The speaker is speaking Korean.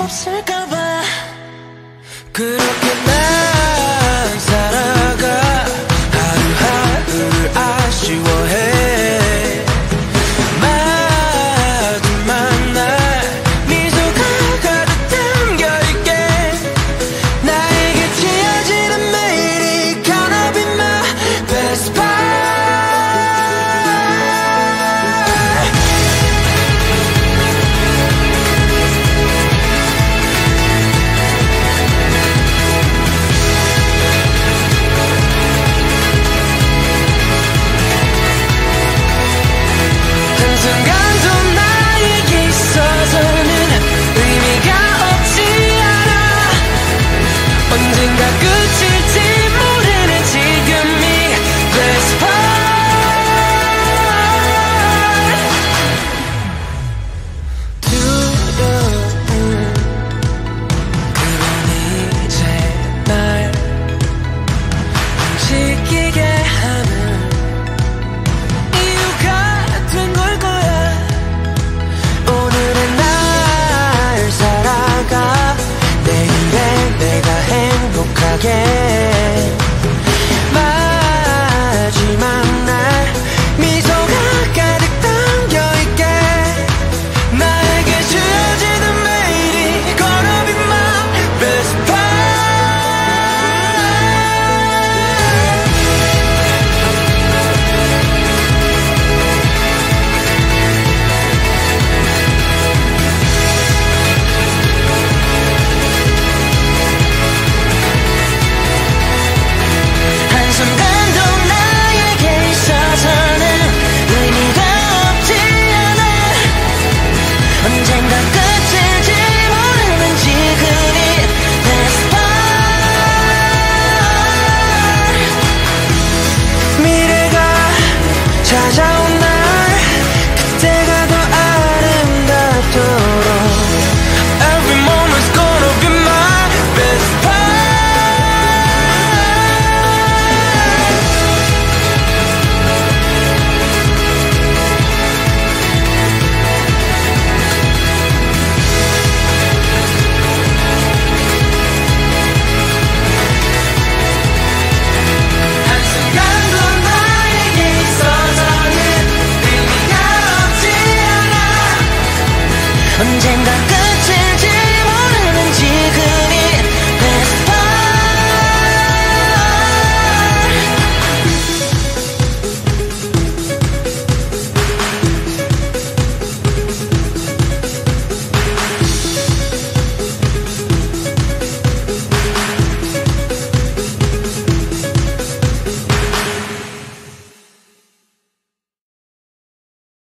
없을까봐 그렇게 난 살아가 하루하루를 아쉬워해 마지막 날 미소가 가득 담겨있게 나에게 지어지는 매일이 Gonna be my best part 마지막 날 미소가 가득 담겨있게 나에게 주어지는 매일이 Gonna be my best part 한순간도 나에게 있어서는 의미가 없지 않아 언젠가 끝일지 모르는 지금이 best part 미래가 찾아온 날 그때가 더 아름답도록 Every moment's gonna be my best part 언젠가